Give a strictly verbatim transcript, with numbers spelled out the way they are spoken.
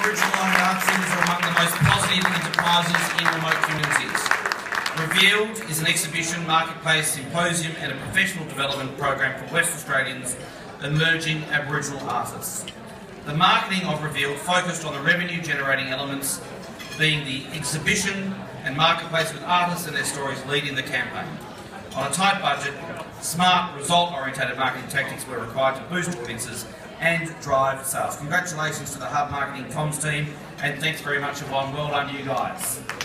Aboriginal-owned art centres are among the most positive enterprises in remote communities. Revealed is an exhibition, marketplace, symposium and a professional development program for West Australians emerging Aboriginal artists. The marketing of Revealed focused on the revenue-generating elements, being the exhibition and marketplace, with artists and their stories leading the campaign. On a tight budget, smart, result-oriented marketing tactics were required to boost audiences and drive sales. Congratulations to the Hub Marketing Comms team, and thanks very much, Yvonne. Well done, you guys.